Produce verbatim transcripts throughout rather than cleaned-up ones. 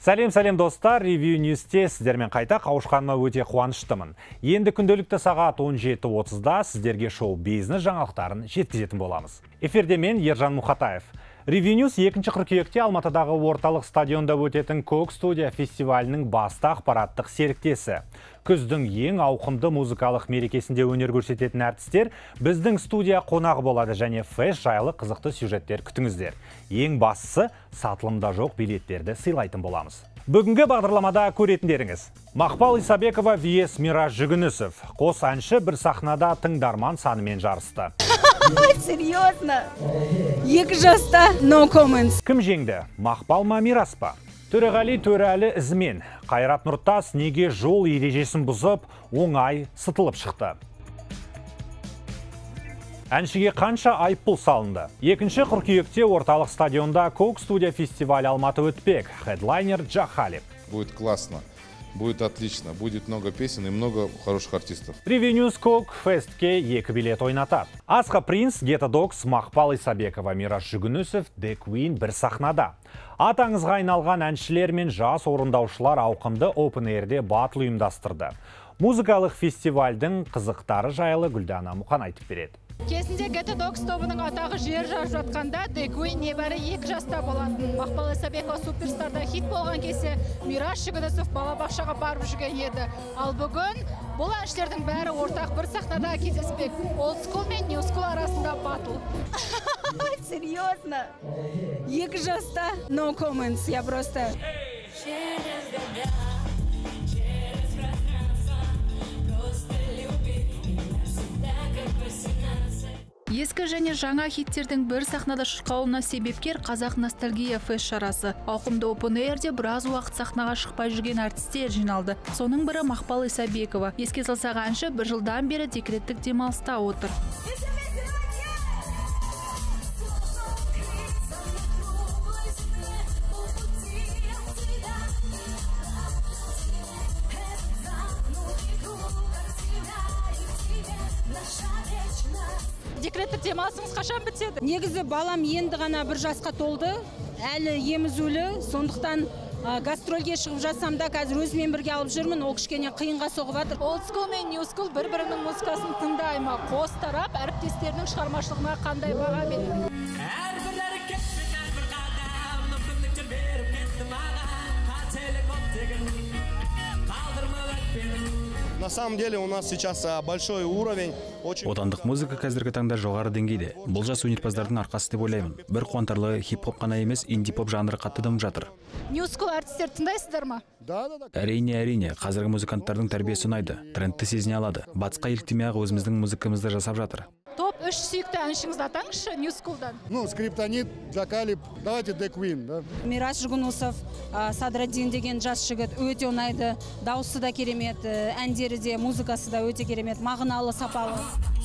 Сәлем-сәлем достар, Review News'те сіздермен қайта қауышқаныма өте қуаныштымын. Енді күнделікті сағат он жеті отызда сіздерге шоу-бизнес жаңалықтарын жеткізетін боламыз. Эфирде мен Ержан Мұхатаев. Review News екінші қыркүйекте Алматыдағы орталық стадионда өтетін Coke Studio фестивалінің басты ақпараттық серіктесі. Күздің ең ауқымды музыкалық мерекесінде өнер көрсететін әртістер біздің студия қонағы болады және фэш жайлы қызықты сюжеттер күтіңіздер. Ең бастысы, сатылымда жоқ билеттерді сыйлайтын боламыз. Бүгінгі бағдарламада көретіндеріңіз: Мақпал Исабекова vs Мираш Жүгінісов. Қос әнші бір сахнада тыңдарман санымен жарысты. Серьезно? Екі жаста no comments. Кім жеңді? Мақпал ма, Мирас па? Төреғали Төрәлі ізімен. Қайрат Нұртас неге жол ережесін бұзып, оңай сытылып шықты. Әншіге қанша айыппұл салынды? Екінші қыркүйекте орталық стадионда Coke Studio фестиваль Алматы өтпек. Хедлайнер Джахалип. Будет классно, будет отлично, будет много песен и много хороших артистов. Review News Coke Fest'ке екі билет ойнатады. Асқа Принц, Гета Докс, Мақпал Исабекова, Мираш Жүгінісов, The Queen бір сахнада. Атаңызға айналған әншілер мен жас орындаушылар ауқымды Open Air'де батыл ұйымдастырды. Музыкалық фестивальдің қызықтары жайлы Гүлдана Мұқан айтып береді. Кезінде Гета Докс тобының атағы жер жарып жатқанда The Queen небәрі екі жаста болатын. Мақпал Исабекова суперстарда хит болған кесе Мираш Жүгінісов балабақшаға барып жүрген еді. Ал бүгін бұл әншілердің бәрі ортақ бір сахнада кездеспек. Old School мен New School арасында батыл. Серьезно? Екі жаста no comments. Я просто... Ескі және жаңа хиттердің бір сахнада шырқауына себепкер қазақ ностальгия фэш шарасы. Ауқымды Open Air'де біраз уақыт сахнаға шықпай жүрген әртістер жиналды. Соның бірі Мақпал Исабекова. Еске салсақ, әнші бір жылдан бері декреттік демалыста отыр. Декреттік демалысыңыз қашан бітеді? Негізі балам енді ғана бір жасқа толды, әлі емізулі, сондықтан гастрольге шығып жатсам да қазір өзімен бірге алып жүрмін, ол кішкене қиынға соғып жатыр. Old School мен New School бір-бірінің музыкасын тыңдай ма? Қос тарап әріптестерінің шығармашылығына қандай баға береді? На самом деле у нас сейчас большой уровень. Отандық музыка қазіргі таңда жоғары деңгейде. Бұл жас өнерпаздардың арқасы деп ойлаймын. Бір қуантарлығы хип-хоп қана емес, инди-поп жанры қатты дамып жатыр. New School әртістер тыңдайсыздар ма? Да, да, да. Әрине, әрине, қазіргі музыканттардың тәрбиесі ұнайды. Трендті сезіне алады. Батысқа еліктемей-ақ өзіміздің музыкамызды жасап жатыр. Топ үш сүйікті әншіңізді атаңызшы New School'дан. Ну, Скриптонит, Джахалип, давайте The Queen, да. Мираш Жүгінісов, Садраддин деген жас жігіт өте ұнайды. Дауысы да керемет, әндері де, музыкасы да өте керемет, мағыналы, сапалы.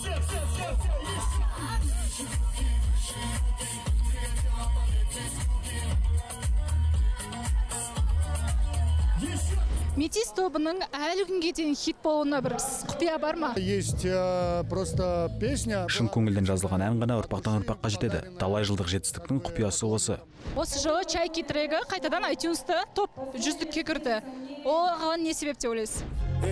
Метис тобының әлі күнге дейін хит болуына бір құпия бар ма? Есть просто песня. Шын көңілден жазылған ән ғана ұрпақтан ұрпаққа жетеді. Талай жылдық жетістіктің құпиясы осы. Осы жылы Чайки трегі қайтадан iTunes'та топ жүздікке кірді. Оған не себеп деп ойлайсыз?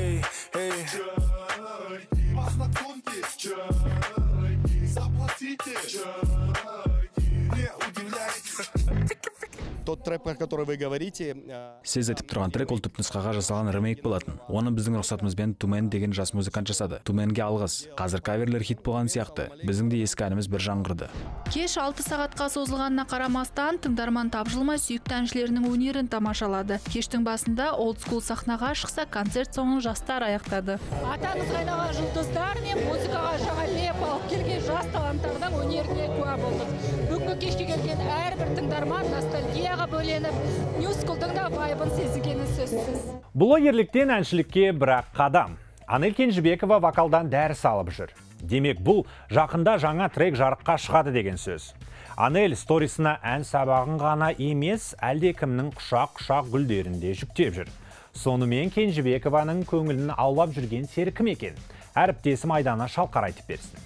Тот трэп, про который вы говорите. Сіз айтып тұрған трек ол түпнұсқаға жасалған ремейк болатын. Оны біздің рұқсатымызбен Тумен деген жас музыкант жасады. Туменге алғыс. Қазір каверлер хит болған сияқты. Біздің де ескі әніміз бір жаңғырды. Кеш алты сағатқа созылғанына қарамастан, тыңдарман тапжылмай сүйікті әншілерінің өнерін тамашалады. Кештің басында Old School сахнаға шықса, концерт соңын жастар аяқтады. Атаңызға айналған жұлдыздар мен музыкаға жаңа леп алып келген жас таланттардың өнеріне куә болдық. Бүгінгі кешке келген әрбір тыңдарман ностальгияға бөленіп, New School'дың да вайбын сезінгені сөзсіз. Блогерліктен әншілікке бірақ қадам. Анель Кенжібекова вокалдан дәріс алып жүр. Демек, бұл жақында жаңа трек жарыққа шығады деген сөз. Анель сторисына ән сабағын ғана емес, әлде кімнің құшақ-құшақ гүлдерінде жүктеп жүр. Сонымен Кенжібекованың көңілін аулап жүрген сері кім екен? Әріптесім Айдана Шалқар айтып берсін.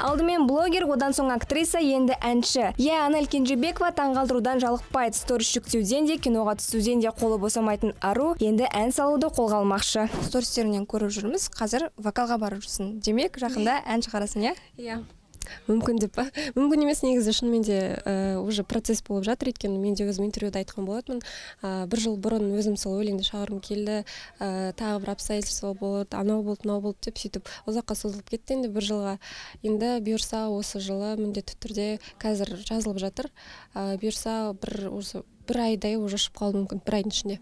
Алдымен блогер, одан соң актриса, енді әнші. Е, Анель Кенжебекова таңғалдырудан жалықпайды. Сторис жүктеуден де, киноға түсуден де қолы босамайтын ару, енді ән салуды қолға алмақшы. Стористерінен көріп жүрміз, қазір вокалға барып жүрсің. Демек, жақында ән шығарасың, иә? Иә. Мүмкін деп па? Мүмкін емес, негізі шынымен де уже процесс болып жатыр, екен. Мен де өзім интервьюда айтқан болатынмын. Бір жыл бұрын өзім сол өлеңді шығарғым келді, тағы бір обстоятельство болды, анау болды, мынау болды деп сөйтіп ұзаққа созылып кетті. Енді бір жылға, енді бұйырса осы жылы міндетті түрде қазір жазылып жатыр. Бұйырса бір осы бір айдай уже шығып қалуы мүмкін, бір айдың ішінде.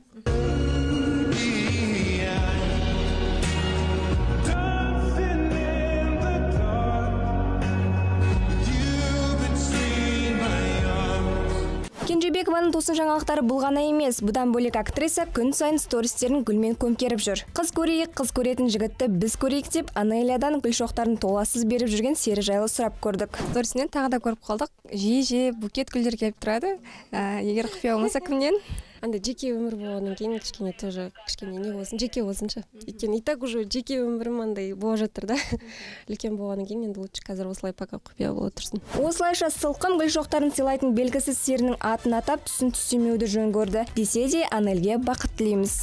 Кенжебекованың тосын жаңалықтары бұл ғана емес. Бұдан бөлек актриса күн сайын стористерін гүлмен көмкеріп жүр. Қыз көрейік, қыз көретін жігітті біз көрейік деп Анелиядан гүл шоқтарын толассыз беріп жүрген сері жайлы сұрап көрдік. Сторисінен тағы да көріп қалдық. Жиі-жиі букет гүлдер келіп тұрады. Егер құпия болмаса кімнен? Анда жеке өмір болғаннан кейін кішкене тоже кішкене не болсын, жеке болсыншы. Өйткені и так уже жеке өмірім андай болып жатыр да. Үлкен болғаннан кейін енді лучше қазір осылай пока құпия бола тұрсын. Осылайша сылқым гүл шоқтарын сыйлайтын белгісіз серінің атын атап түсін түстемеуді жөн көрді. Десе де Анельге бақыт тілейміз.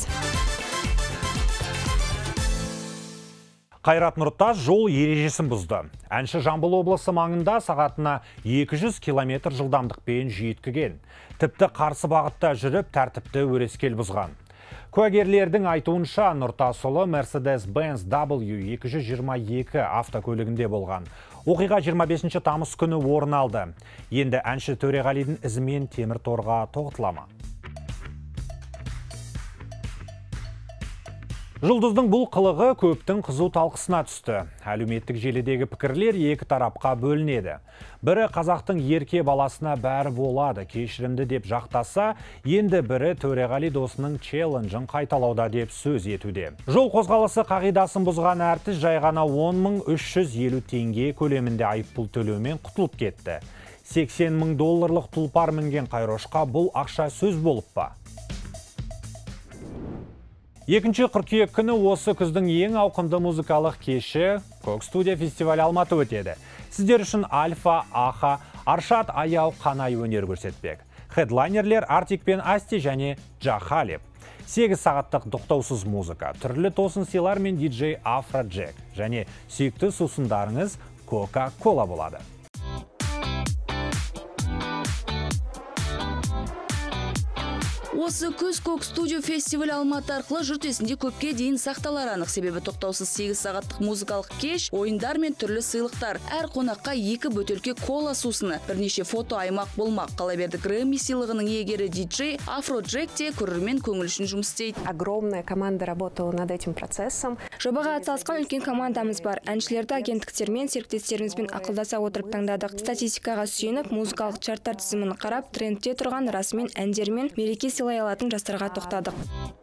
Қайрат Нұртас жол ережесін бұзды. Әнші Жамбыл облысы маңында сағатына екі жүз километр жылдамдықпен жүйткіген. Тіпті қарсы бағытта жүріп, тәртіпті өрескел бұзған. Куәгерлердің айтуынша Нұртасұлы Mercedes-Benz W екі жүз жиырма екі автокөлігінде болған. Оқиға жиырма бесінші тамыз күні орын алды. Енді әнші Төреғалидің ізімен темір торға тоғытылама. Жұлдыздың бұл қылығы көптің қызу талқысына түсті. Әлеуметтік желідегі пікірлер екі тарапқа бөлінеді. Бірі қазақтың ерке баласына бәрі болады, кешірімді деп жақтаса, енді бірі Төреғали досының челленджін қайталауда деп сөз етуде. Жол қозғалысы қағидасын бұзған әртіс жай ғана он мың үш жүз елу теңге көлемінде айыппұл төлеумен құтылып кетті. сексен мың долларлық тұлпар мінген Қайрошқа бұл ақша сөз болып па? Екінші қыркүйек күні осы күздің ең ауқымды музыкалық кеші Кок Студия фестивалі Алматы өтеді. Сіздер үшін Альфа, Аха, Аршат, Аяу, Қанай өнер көрсетпек. Хедлайнерлер Артик пен Асти және Джахалеп. сегіз сағаттық тоқтаусыз музыка, түрлі тосын сыйлар мен диджей Афро Джек және сүйікті сусындарыңыз Кока-Кола болады. Осы күз Кок Студио фестивалі Алматы арқылы жұрт есінде көпке дейін сақталар анық. Себебі тоқтаусыз сегіз сағаттық музыкалық кеш, ойындар мен түрлі сыйлықтар. Әр қонаққа екі бөтелке кола сусыны, бірнеше фото аймақ болмақ. Қала берді Грэмми сыйлығының иегері диджей Афро Джек те көрермен көңіл үшін жұмыс істейді. Огромная команда работала над этим процессом. Жобаға атсалысқан үлкен командамыз бар. Әншілерді агенттіктермен, серіктестерімізбен ақылдаса отырып таңдадық. Статистикаға сүйеніп, музыкалық чарттар тізімін қарап, трендте тұрған расымен әндермен мереке сыйлай алатын жастарға тоқтадық.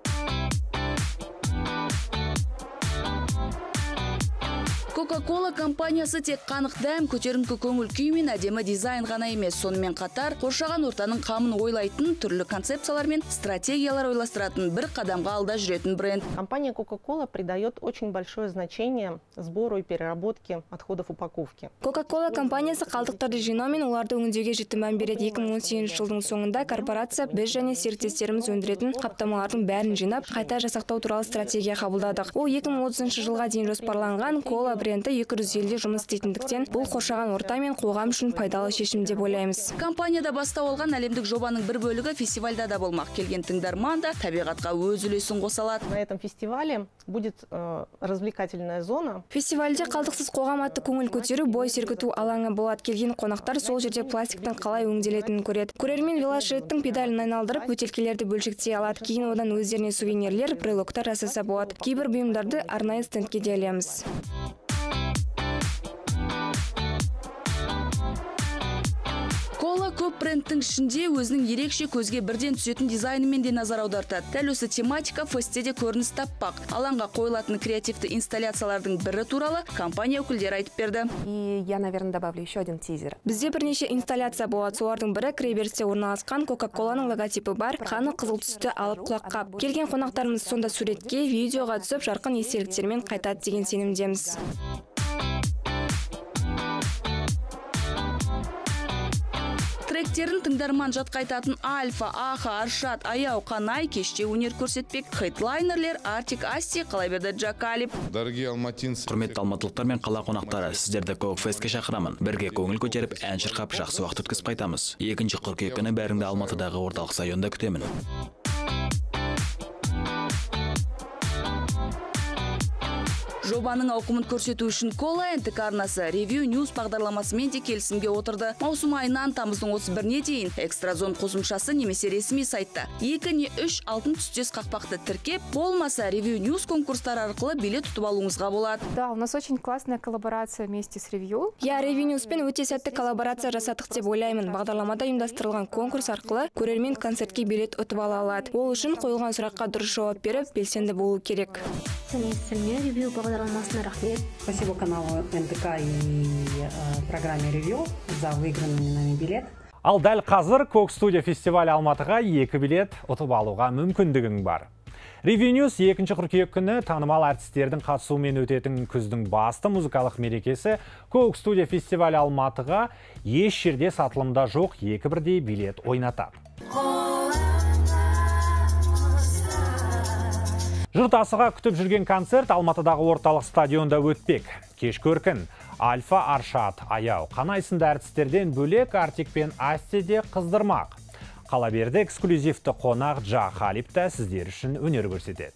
Coca-Cola компаниясы тек қанық дәм, көтеріңкі көңіл күй мен әдемі дизайн ғана емес, сонымен қатар қоршаған ортаның қамын ойлайтын түрлі концепциялар мен стратегиялар ойластыратын бір қадамға алда жүретін бренд. Компания Coca-Cola придает очень большое значение сбору и переработке отходов упаковки. Coca-Cola компаниясы қалдықтарды жинау мен оларды өңдеуге жіті мән береді. екі мың он сегізінші жылдың соңында корпорация біз және серіктестеріміз өндіретін қаптамалардың бәрін жинап, қайта жасақтау туралы стратегия қабылдадық. Ол екі мың отызыншы жылға дейін жоспарланған. Кола бренді екі жүз елде жұмыс істейтіндіктен, бұл қоршаған орта мен қоғам үшін пайдалы шешім деп ойлаймыз. Компанияда бастау алған әлемдік жобаның бір бөлігі фестивальда да болмақ. Келген тыңдарман да табиғатқа өз үлесін қоса алады. На этом фестивале будет э, развлекательная зона. Фестивальде қалдықсыз қоғам атты көңіл көтеру, бой сергіту алаңы болады. Келген қонақтар сол жерде пластиктың қалай өңделетінін көреді. Көрермен велосипедтің педалін айналдырып, бөтелкелерді бөлшектей алады. Кейін одан өздеріне сувенирлер, брелоктар жасаса болады. Кейбір бұйымдарды арнайы стендке де ілеміз. Кола көп брендтің ішінде өзінің ерекше көзге бірден түсетін дизайнымен де назар аудартады. Дәл осы тематика фестивальде көрініс таппақ. Алаңға қойылатын креативті инсталляциялардың бірі туралы компания өкілдері айтып берді. И я, наверное, добавлю еще один тизер. Бізде бірнеше инсталляция болады. Солардың бірі кіреберісте орналасқан Coca-Colаның логотипі бар, қаны қызыл түсті алып құлаққап. Келген қонақтарымыз сонда суретке, видеоға түсіп, жарқын естеліктермен қайтады деген сенімдеміз. тректерін тыңдарман жатқайтатын Альфа, Аха, Аршат, Аяу, Қанай кеште өнер көрсетпек. Хедлайнерлер Артик Асти, қалай берді Джакалип. Дорогие алматинцы. Құрметті алматылықтар мен қала қонақтары, сіздерді Коук-фестке шақырамын. Бірге көңіл көтеріп, ән шырқап, жақсы уақыт өткізіп қайтамыз. Екінші қыркүйек күні бәріңді Алматыдағы орталық стадионда күтемін. Жобаның ауқымын көрсету үшін Кола эн тэ ка арнасы Review News бағдарламасымен де келісімге отырды. Маусым айынан тамыздың отыз біріне дейін экстразон қосымшасы немесе ресми сайтта екі не үш алтын түстес қақпақты тіркеп, болмаса Review News конкурстары арқылы билет тұтып алуыңызға болады. Да, у нас очень классная коллаборация вместе с Review. Я Review Newspен өте сәтті коллаборация жасадық деп ойлаймын. Бағдарламада ұйымдастырылған конкурс арқылы көрермен концертке билет ұтып ала алады. Ол үшін қойылған сұраққа дұрыс жауап беріп, белсенді болу керек. Ревью бағдарламасына рахмет. Спасибо каналу эн тэ ка и программе Review за выигранный нами билет. Ал дәл қазір Coke Studio фестивалі Алматыға екі билет ұтып алуға мүмкіндігің бар. Review News екінші қыркүйек күні танымал әртістердің қатысуымен өтетін күздің басты музыкалық мерекесі Coke Studio фестивалі Алматыға еш жерде сатылымда жоқ екі бірдей билет ойнатады. Жұрт асыға күтіп жүрген концерт Алматыдағы орталық стадионда өтпек. Кеш көркін Альфа, Аршат, Аяу, Қанай сынды әртістерден бөлек Артик пен Асти де қыздырмақ. Қала берді эксклюзивті қонақ Джакалип та сіздер үшін өнер көрсетеді.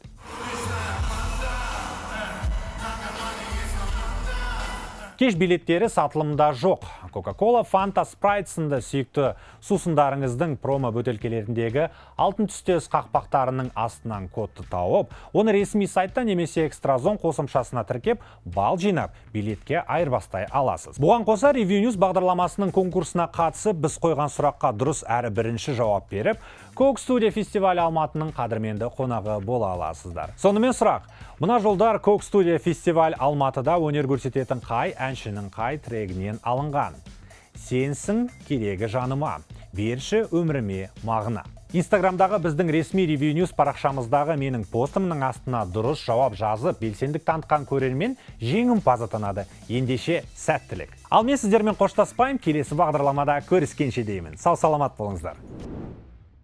Кеш билеттері сатылымда жоқ. Coca-Cola, Fanta, Sprite сынды сүйікті сусындарыңыздың промо бөтелкелеріндегі алтын түстес қақпақтарының астынан кодты тауып, оны ресми сайтта немесе экстразон қосымшасына тіркеп, бал жинап, билетке айырбастай аласыз. Бұған қоса Review News бағдарламасының конкурсына қатысып, біз қойған сұраққа дұрыс әрі бірінші жауап беріп, Coke Studio фестивалі Алматының қадірменді қонағы бола аласыздар. Сонымен сұрақ, мына жолдар Coke Studio фестиваль Алматыда өнер көрсететін қай әншінің қай трегінен алынған? Сенсің керегі жаныма, берші өміріме мағына. Инстаграмдағы біздің ресми Review News парақшамыздағы менің постымның астына дұрыс жауап жазып, белсендік танытқан көрермен жеңімпаз атанады. Ендеше сәттілік. Ал мен сіздермен қоштаспайым, келесі бағдарламада көріскенше деймін. Сау саламат болыңыздар.